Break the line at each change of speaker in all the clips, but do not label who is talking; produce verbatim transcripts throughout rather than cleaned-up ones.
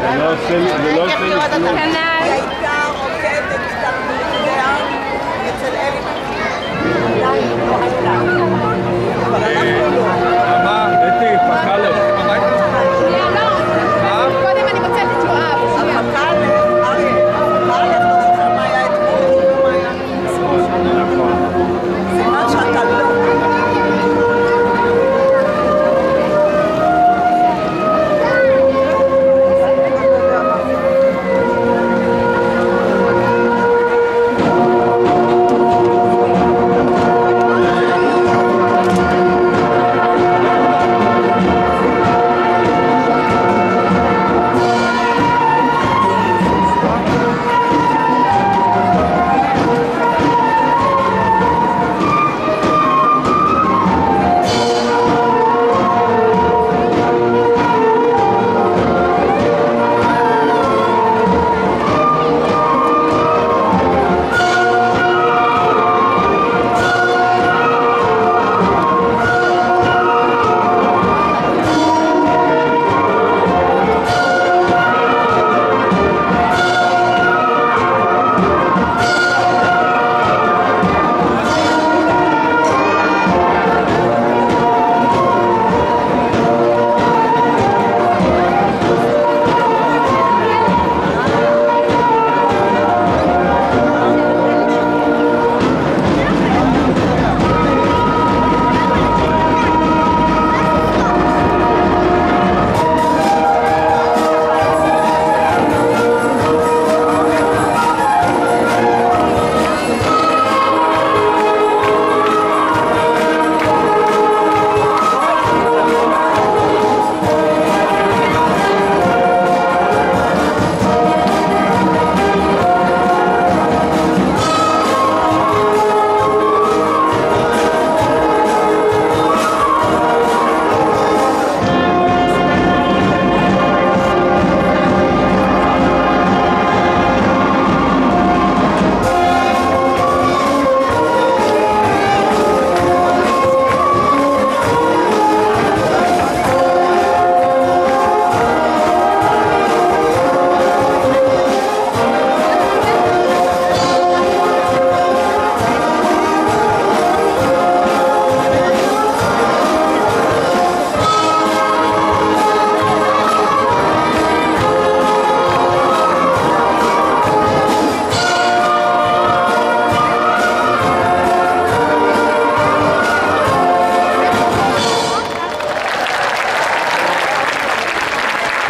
לא עושה לי כלום.
העיקר עוקבת קצת בלגיה אצל אלי עדיין לא הייתה. אבל אנחנו לא.
מה? אתי, פקלת.
קודם אני מוצאת את יואב.
הפקלת, אריה, הפקלת לא זוכר מה היה אתמול, לא מה היה
נכון.
סימן שאתה לא.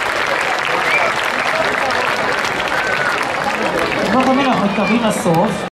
אנחנו מתקרבים לסוף.